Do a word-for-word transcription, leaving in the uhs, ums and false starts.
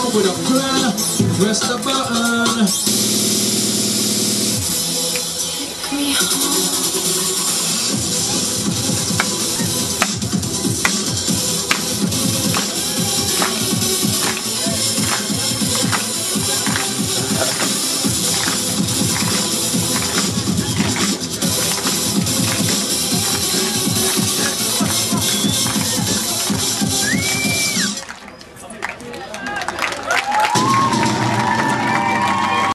on with a plan. Press the button. Take me home.